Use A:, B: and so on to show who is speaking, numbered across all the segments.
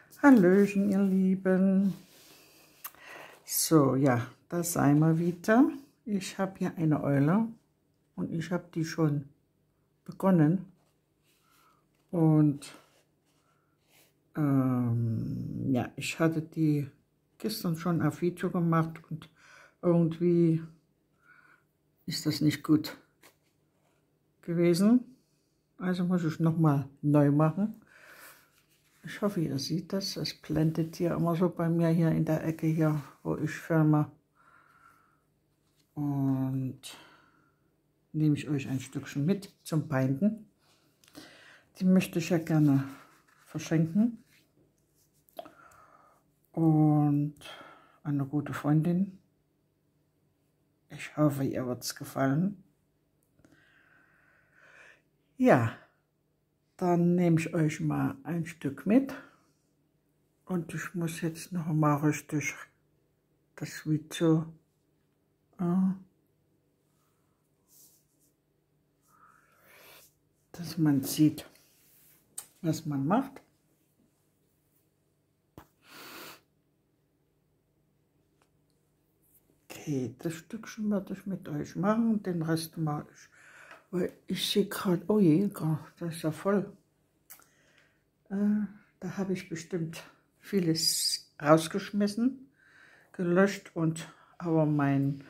A: Hallöchen, ihr Lieben. So, ja, da seien wir wieder. Ich habe hier eine Eule und ich habe die schon begonnen. Und ja, ich hatte die gestern schon auf Video gemacht und irgendwie ist das nicht gut gewesen. Also muss ich nochmal neu machen. Ich hoffe, ihr seht das. Es blendet hier immer so bei mir hier in der Ecke hier, wo ich filme. Und nehme ich euch ein Stückchen mit zum Binden. Die möchte ich ja gerne verschenken. Und eine gute Freundin. Ich hoffe, ihr wird es gefallen. Ja, dann nehme ich euch mal ein Stück mit. Und ich muss jetzt noch mal richtig das Video dass man sieht, was man macht. Okay, das Stückchen werde ich mit euch machen, den Rest mache ich. Weil ich sehe gerade, oh je, das ist ja voll. Da habe ich bestimmt vieles rausgeschmissen, gelöscht aber mein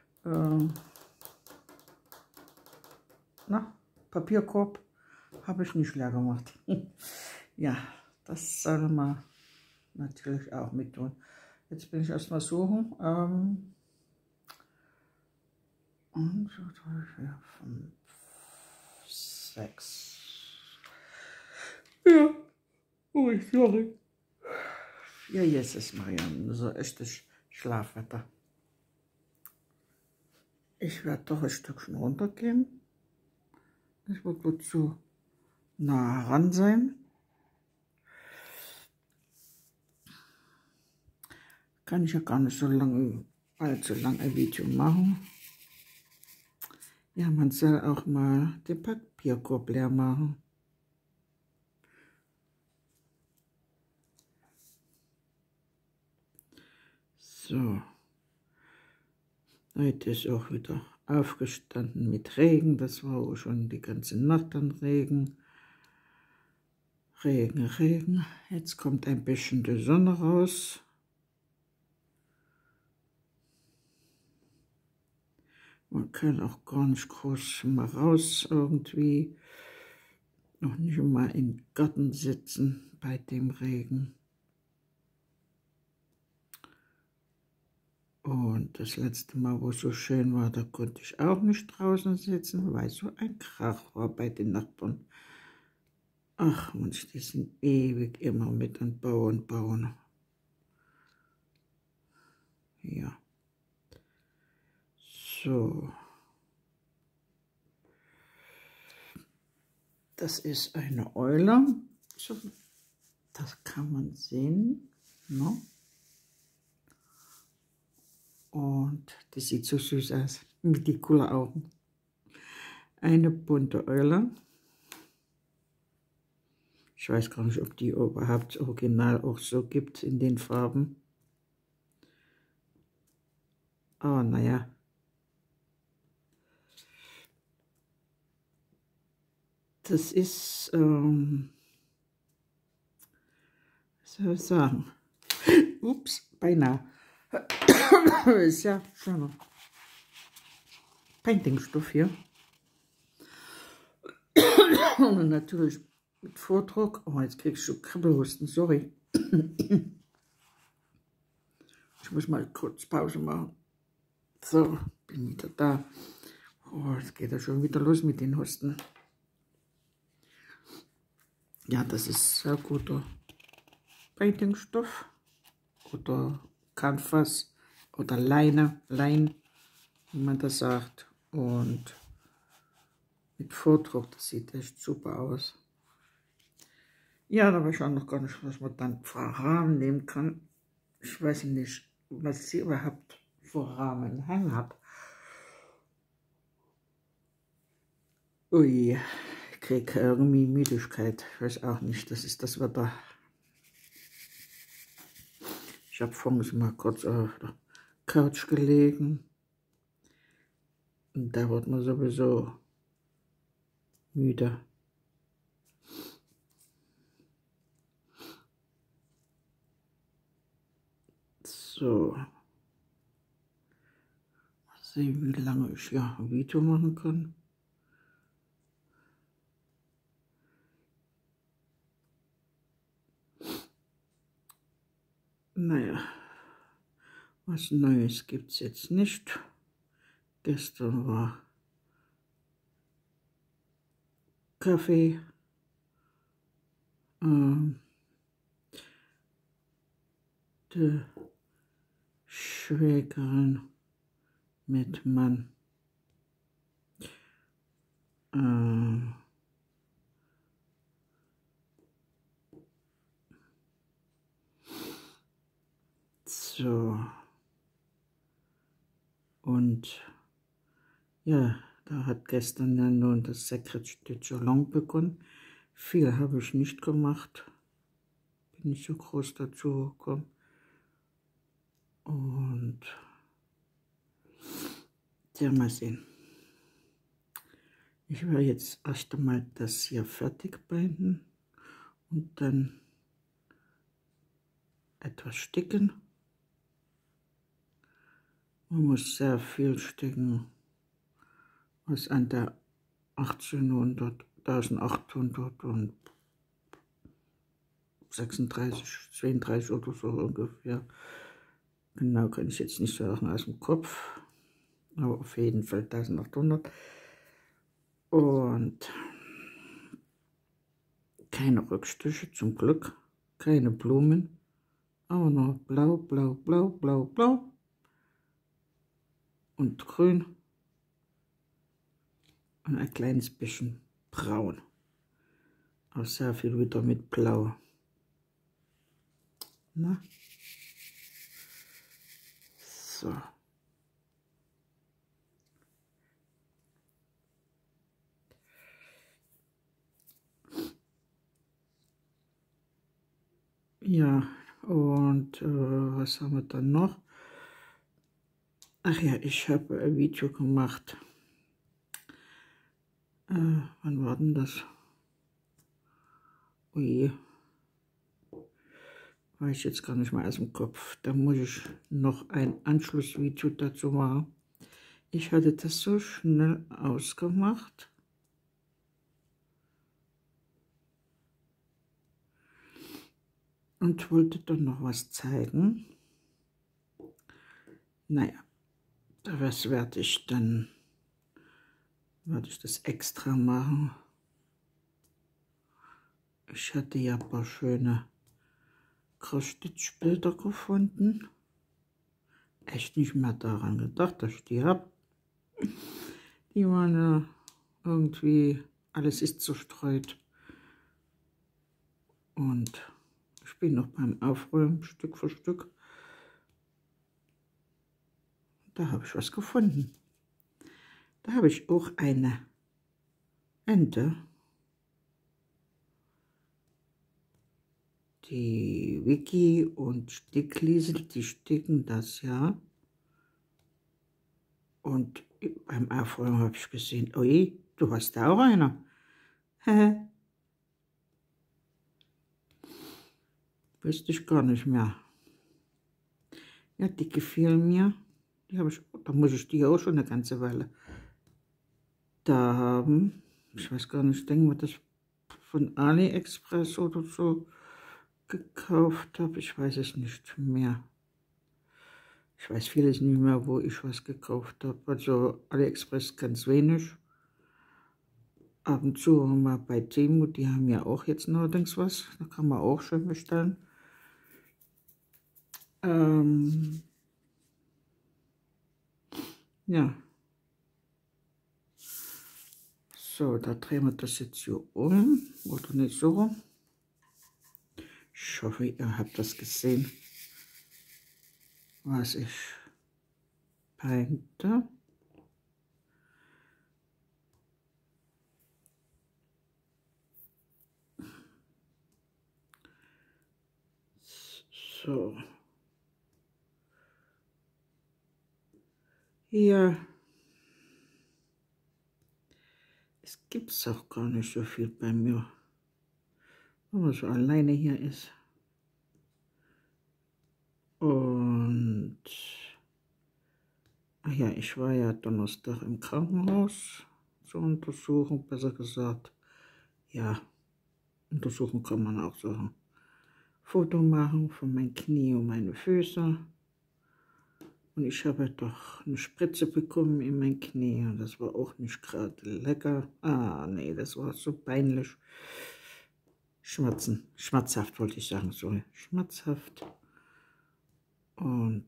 A: Papierkorb habe ich nicht leer gemacht. Ja, das soll man natürlich auch mit tun. Jetzt bin ich erstmal suchen. 1, 2, 3, 4, 5, 6. Ja, oh, sorry. Ja, jetzt ist Marianne, so echtes Schlafwetter. Ich werde doch ein Stückchen runtergehen. Ich will gut zu nah ran sein. Kann ich ja gar nicht so lange, allzu lang ein Video machen. Ja, man soll auch mal den Papierkorb leer machen. So. Heute ist auch wieder aufgestanden mit Regen. Das war auch schon die ganze Nacht dann Regen. Regen, Regen. Jetzt kommt ein bisschen die Sonne raus. Man kann auch gar nicht groß mal raus irgendwie. Noch nicht mal im Garten sitzen bei dem Regen. Und das letzte Mal, wo es so schön war, da konnte ich auch nicht draußen sitzen, weil so ein Krach war bei den Nachbarn. Ach Mensch, die sind ewig immer mit und bauen. Ja. So. Das ist eine Eule. So, das kann man sehen. Ne? Und die sieht so süß aus, mit die coolen Augen. Eine bunte Eule. Ich weiß gar nicht, ob die überhaupt original auch so gibt in den Farben. Aber naja. Das ist, was soll ich sagen? Ups, beinahe. Ist ja schon Paintingstoff hier. Und natürlich mit Vordruck. Oh, jetzt kriegst du Kribbelhusten, sorry. Ich muss mal kurz Pause machen. So, bin wieder da. Oh, jetzt geht ja schon wieder los mit den Husten. Ja, das ist sehr guter Paintingstoff. Oder Canvas oder Lein, wie man das sagt. Und mit Vordruck, das sieht echt super aus. Ja, da weiß ich auch noch gar nicht, was man dann für Rahmen nehmen kann. Ich weiß nicht, was sie überhaupt für Rahmen hängen hat. Ui, ich kriege irgendwie Müdigkeit. Ich weiß auch nicht, das ist das Wetter. Ich habe vorhin mal kurz auf der Couch gelegen. Und da wird man sowieso müde. So. Mal sehen, wie lange ich ja ein Video machen kann. Naja, was Neues gibt es jetzt nicht. Gestern war Kaffee. Die Schwägerin mit Mann. So. Und ja, da hat gestern ja nun das Secret de Cholon begonnen. Viel habe ich nicht gemacht. Bin nicht so groß dazu gekommen. Und ja, mal sehen. Ich werde jetzt erst einmal das hier fertig binden und dann etwas sticken. Man muss sehr viel sticken, was an der 1800, 1836, 32 oder so ungefähr. Genau kann ich jetzt nicht sagen aus dem Kopf, aber auf jeden Fall 1800. Und keine Rückstiche zum Glück, keine Blumen, aber nur blau, blau, blau, blau, blau und grün und ein kleines bisschen braun. Auch sehr viel wieder mit blau. Na? So. Ja, und was haben wir dann noch? Ach ja, ich habe ein Video gemacht. Wann war denn das? Ui, weiß ich jetzt gar nicht mehr aus dem Kopf. Da muss ich noch ein Anschlussvideo dazu machen. Ich hatte das so schnell ausgemacht. Und wollte dann noch was zeigen. Naja, das werde ich das extra machen. Ich hatte ja ein paar schöne Cross-Stitch-Bilder gefunden. Echt nicht mehr daran gedacht, dass ich die habe. Die waren ja irgendwie, alles ist zerstreut. Und ich bin noch beim Aufräumen, Stück für Stück. Da habe ich was gefunden. Da habe ich auch eine Ente. Die Vicky und Stickliesel, die sticken das ja. Und beim Aufräumen habe ich gesehen, ui, du hast da auch einer. Wüsste ich gar nicht mehr. Ja, die gefielen mir. Die habe ich, da muss ich die auch schon eine ganze Weile da haben. Ich weiß gar nicht, ich denke mal, das von AliExpress oder so gekauft habe. Ich weiß es nicht mehr. Ich weiß vieles nicht mehr, wo ich was gekauft habe. Also AliExpress ganz wenig. Ab und zu mal bei Temu, die haben ja auch jetzt neuerdings was. Da kann man auch schön bestellen. Ja. So, da drehen wir das jetzt hier um. Oder nicht so rum. Ich hoffe, ihr habt das gesehen, was ich peinte. So. Ja, es gibt auch gar nicht so viel bei mir, wenn man so alleine hier ist. Und, ach ja, ich war ja Donnerstag im Krankenhaus zur Untersuchung, besser gesagt. Ja, Untersuchung kann man auch sagen. Foto machen von meinen Knie und meine Füße. Und ich habe doch eine Spritze bekommen in mein Knie und das war auch nicht gerade lecker. Ah, nee, das war so peinlich. Schmerzhaft wollte ich sagen, sorry. Schmerzhaft. Und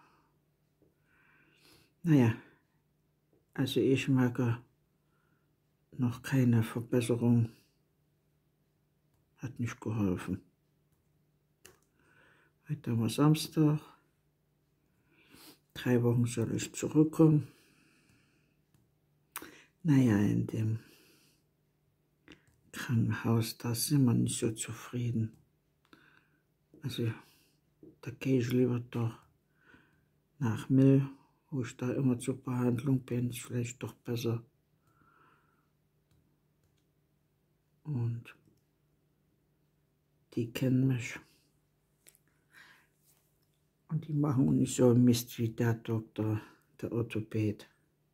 A: naja, also ich merke noch keine Verbesserung. Hat nicht geholfen. Heute war Samstag. 3 Wochen soll ich zurückkommen. Naja, in dem Krankenhaus, da sind wir nicht so zufrieden. Also, da gehe ich lieber doch nach Mill, wo ich da immer zur Behandlung bin, ist vielleicht doch besser. Und die kennen mich. Und die machen auch nicht so Mist wie der Doktor, der Orthopäd.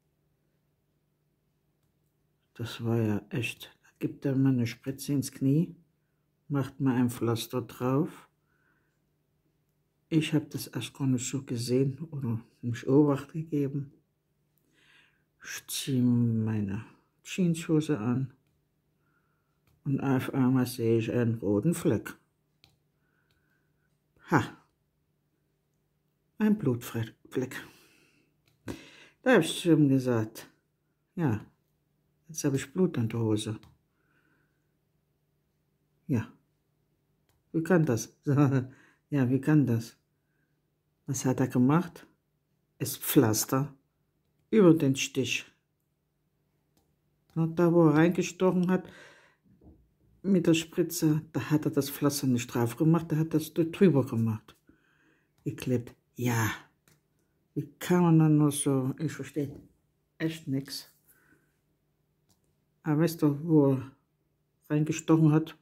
A: Das war ja echt. Da gibt er mir eine Spritze ins Knie, macht mir ein Pflaster drauf. Ich habe das erst gar nicht so gesehen oder mich Obacht gegeben. Ich ziehe meine Jeanshose an und auf einmal sehe ich einen roten Fleck. Ha, ein Blutfleck. Da habe ich zu ihm gesagt, ja, jetzt habe ich Blut an der Hose. Ja, wie kann das? Ja, wie kann das? Was hat er gemacht? Das Pflaster über den Stich. Und da, wo er reingestochen hat, mit der Spritze, da hat er das Pflaster nicht drauf gemacht, da hat er es drüber gemacht. Geklebt. Ja, wie kann man dann nur so, ich verstehe echt nichts. Aber weißt du, wo er reingestochen hat?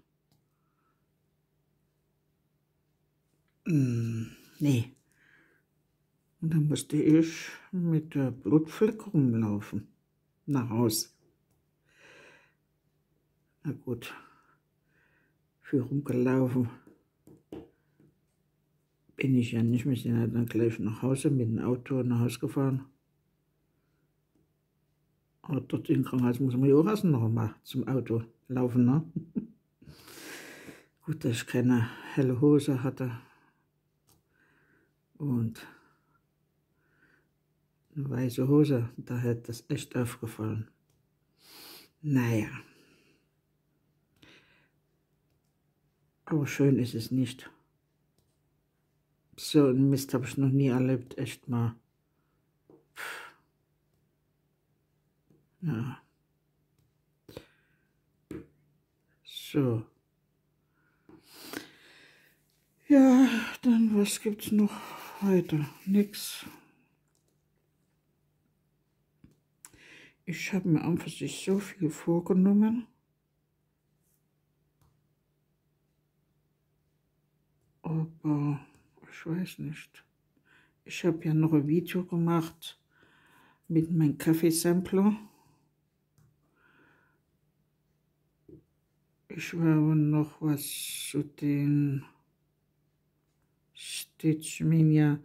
A: Nee. Und dann musste ich mit der Blutfleck rumlaufen. Nach Hause. Na gut. Viel rumgelaufen bin ich ja nicht. Wir sind ja dann gleich nach Hause mit dem Auto nach Hause gefahren. Aber dort im Krankenhaus muss man ja auch erst noch mal zum Auto laufen, ne? Gut, dass ich keine helle Hose hatte. Und eine weiße Hose, da hätte das echt aufgefallen. Naja. Aber schön ist es nicht. So einen Mist habe ich noch nie erlebt, echt mal. Ja. So. Ja, dann was gibt's noch weiter? Nix. Ich habe mir einfach sich so viel vorgenommen. Aber ich weiß nicht. Ich habe ja noch ein Video gemacht mit meinem Kaffeesampler. Ich werde noch was zu den Stitchmania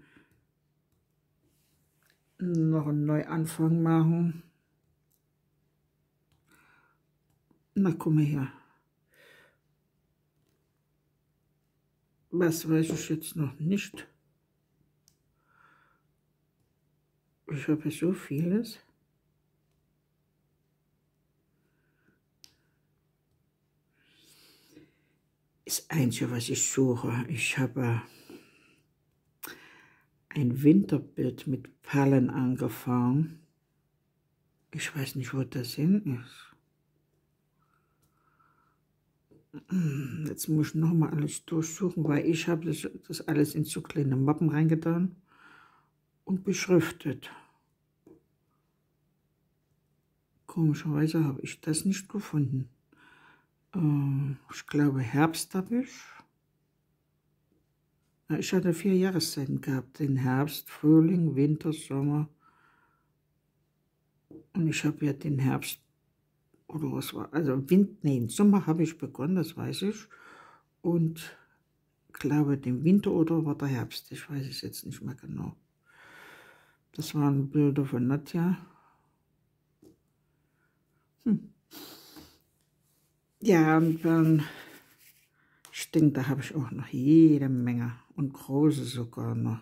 A: noch einen Neuanfang machen. Na, komm mal her. Was weiß ich jetzt noch nicht. Ich habe so vieles. Das Einzige, was ich suche, ich habe ein Winterbild mit Pallen angefangen. Ich weiß nicht, wo das hin ist. Jetzt muss ich nochmal alles durchsuchen, weil ich habe das alles in so kleine Mappen reingetan und beschriftet. Komischerweise habe ich das nicht gefunden. Ich glaube, Herbst habe ich. Ich hatte 4 Jahreszeiten gehabt. Den Herbst, Frühling, Winter, Sommer. Und ich habe ja den Herbst, oder was war, also nee, Sommer habe ich begonnen, das weiß ich. Und glaube, den Winter oder war der Herbst, ich weiß es jetzt nicht mehr genau. Das waren Bilder von Nadja. Ja, und dann, ich denke, da habe ich auch noch jede Menge und große sogar noch.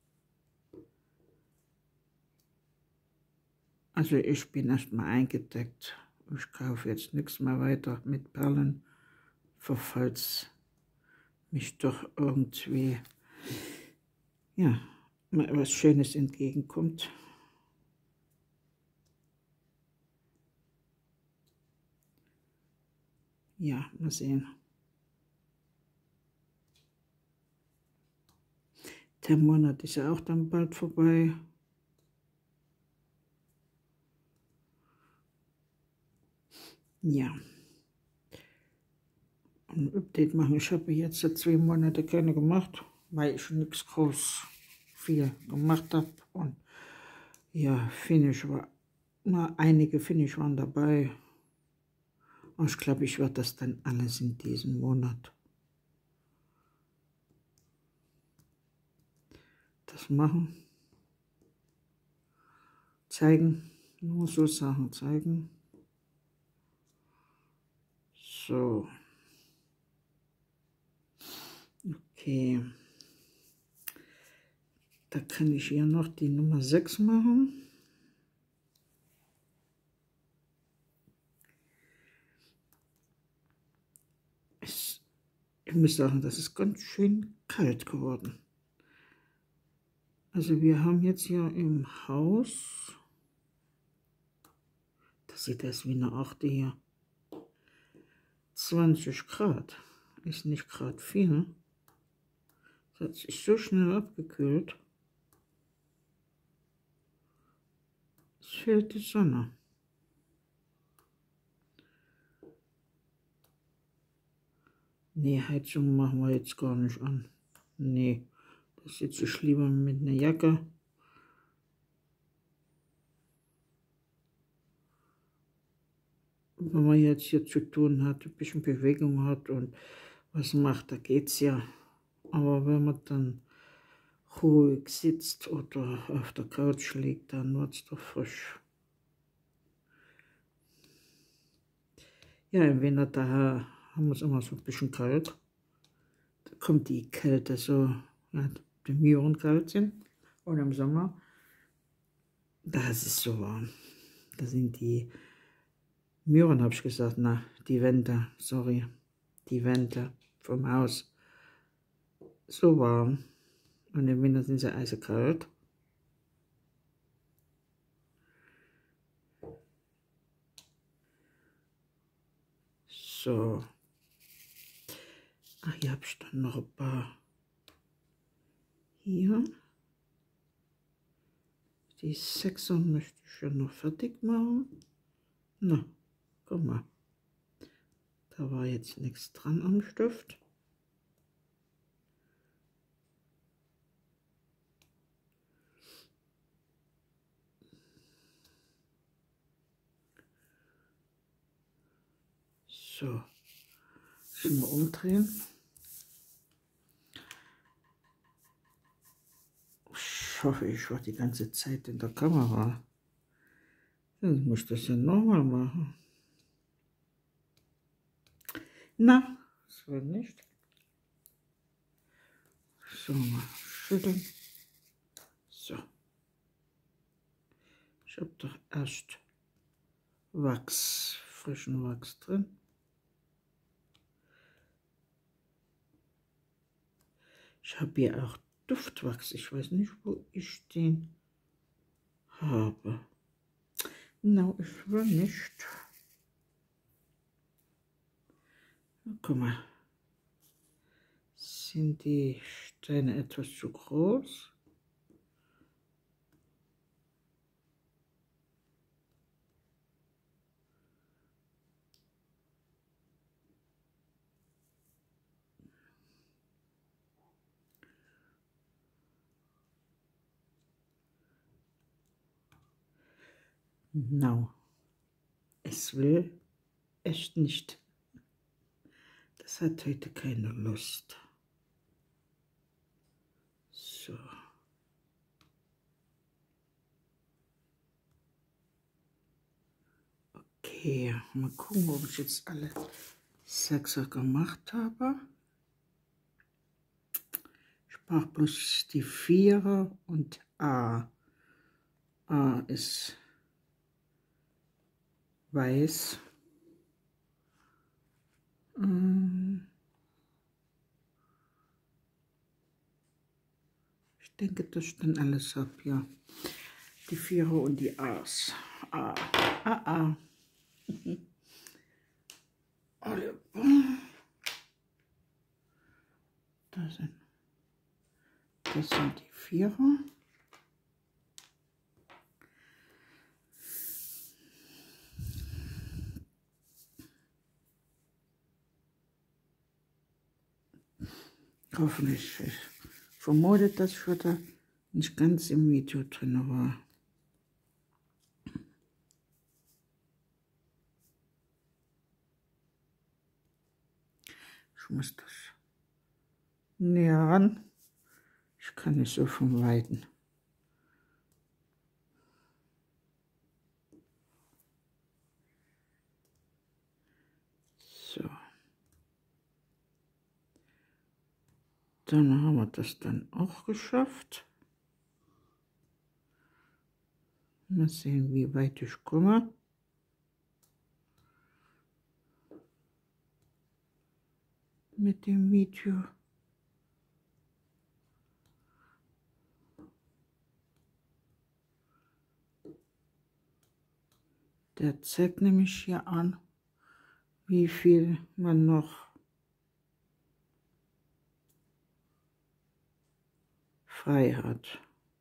A: Also ich bin erstmal eingedeckt. Ich kaufe jetzt nichts mehr weiter mit Perlen, falls mich doch irgendwie, ja, mal etwas Schönes entgegenkommt. Ja, mal sehen. Der Monat ist ja auch dann bald vorbei. Ja. Ein Update machen. Ich habe jetzt seit 2 Monaten keine gemacht, weil ich nichts groß viel gemacht habe. Und ja, Finish war, einige Finish waren dabei. Und ich glaube, ich werde das dann alles in diesem Monat das machen. Zeigen, nur so Sachen zeigen. So. Okay. Da kann ich hier noch die Nummer 6 machen. Ich muss sagen, das ist ganz schön kalt geworden. Also wir haben jetzt hier im Haus, das sieht aus wie eine 8 hier, 20 Grad. Ist nicht gerade viel. Das hat sich so schnell abgekühlt. Es fehlt die Sonne. Nee, Heizung machen wir jetzt gar nicht an. Nee, da sitze ich lieber mit einer Jacke. Wenn man jetzt hier zu tun hat, ein bisschen Bewegung hat und was macht, da geht's ja. Aber wenn man dann ruhig sitzt oder auf der Couch liegt, dann wird's doch frisch. Ja, im Winter da haben wir es immer so ein bisschen kalt. Da kommt die Kälte so, ja, die Mühren kalt sind. Und im Sommer, da ist es so warm. Da sind die Mühren, habe ich gesagt, na, die Wände, sorry, die Wände vom Haus so warm. Und im Winter sind sie eisekalt. So. Ach, hier habe ich dann noch ein paar. Hier. Die 6er möchte ich ja noch fertig machen. Na, guck mal. Da war jetzt nichts dran am Stift. So. Schon mal umdrehen. Ich hoffe, ich war die ganze Zeit in der Kamera. Dann muss ich das ja nochmal machen. Na, das wird nicht. So, mal schütteln. So. Ich habe doch erst Wachs, frischen Wachs drin. Ich habe hier auch Duftwachs. Ich weiß nicht, wo ich den habe. No, ich will nicht. Guck mal. Sind die Steine etwas zu groß? No, es will echt nicht. Das hat heute keine Lust. So. Okay, mal gucken, ob ich jetzt alle Sechser gemacht habe. Ich brauche bloß die Vierer und A. A ist weiß. Ich denke, das ich dann alles habe, ja. Die Vierer und die A's. A. A. Alle. Das sind die Vierer. Hoffentlich. Ich vermute, dass ich heute nicht ganz im Video drin war. Ich muss das näher ran. Ich kann nicht so vom Weiten. So. Dann haben wir das dann auch geschafft. Mal sehen, wie weit ich komme. Mit dem Video. Der zeigt nämlich hier an, wie viel man noch frei hat.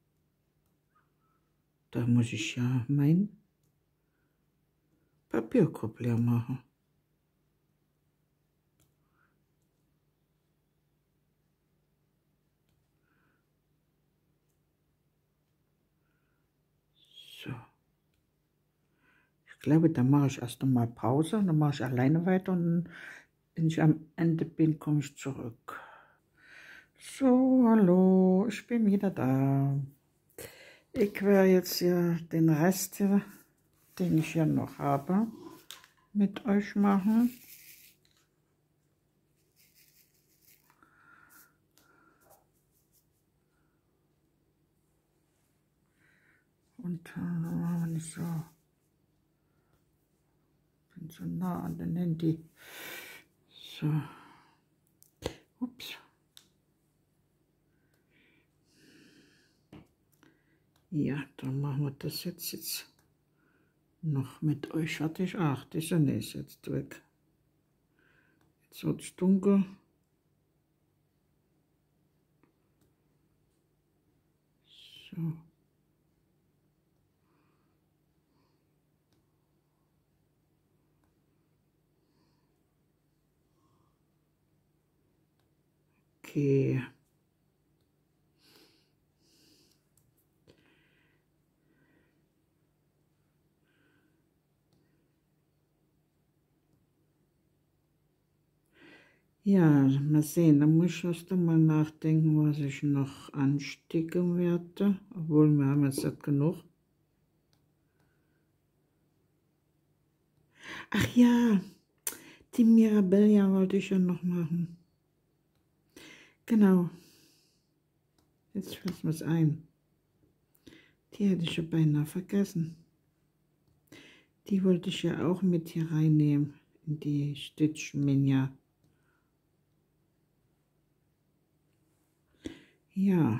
A: Da muss ich ja mein Papierkorb leer machen. So. Ich glaube, da mache ich erst einmal Pause, dann mache ich alleine weiter und wenn ich am Ende bin, komme ich zurück. So, hallo, ich bin wieder da. Ich werde jetzt hier den Rest, hier, den ich hier noch habe, mit euch machen. Und dann machen wir nicht so. Bin so nah an den Handy. So. Ups. Ja, dann machen wir das jetzt noch mit euch fertig. Ach, das ist jetzt weg. Jetzt wird es dunkel. So. Okay. Ja, mal sehen, da muss ich erst einmal nachdenken, was ich noch ansticken werde. Obwohl, wir haben jetzt nicht genug. Ach ja, die Mirabella wollte ich ja noch machen. Genau. Jetzt fällt mir es ein. Die hätte ich ja beinahe vergessen. Die wollte ich ja auch mit hier reinnehmen, in die Stitch Mania. Ja.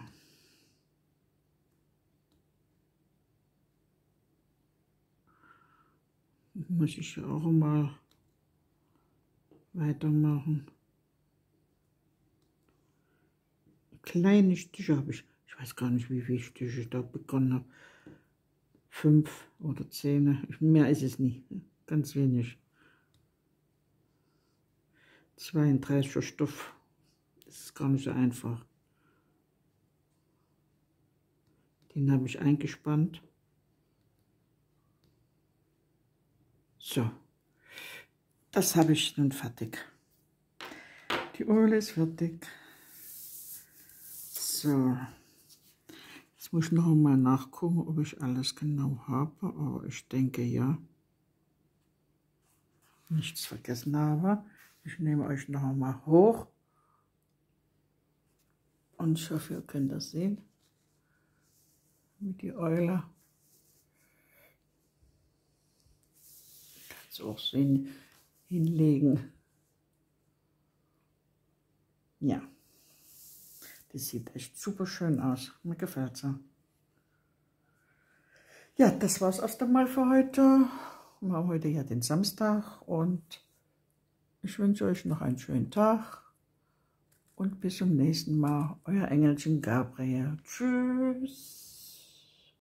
A: Muss ich ja auch mal weitermachen. Kleine Stiche habe ich. Ich weiß gar nicht, wie viele Stiche ich da begonnen habe. 5 oder 10. Mehr ist es nicht. Ganz wenig. 32er Stoff. Das ist gar nicht so einfach. Den habe ich eingespannt. So, das habe ich nun fertig. Die Eule ist fertig. So, jetzt muss ich noch einmal nachgucken, ob ich alles genau habe, aber ich denke ja, nichts vergessen habe. Ich nehme euch noch einmal hoch und ich hoffe, ihr könnt das sehen, wie die Eule. Kannst du auch sehen, hinlegen. Ja, das sieht echt super schön aus. Mir gefällt sie. Ja, das war's erst einmal für heute. Wir haben heute ja den Samstag und ich wünsche euch noch einen schönen Tag und bis zum nächsten Mal. Euer Engelchen Gabriel. Tschüss.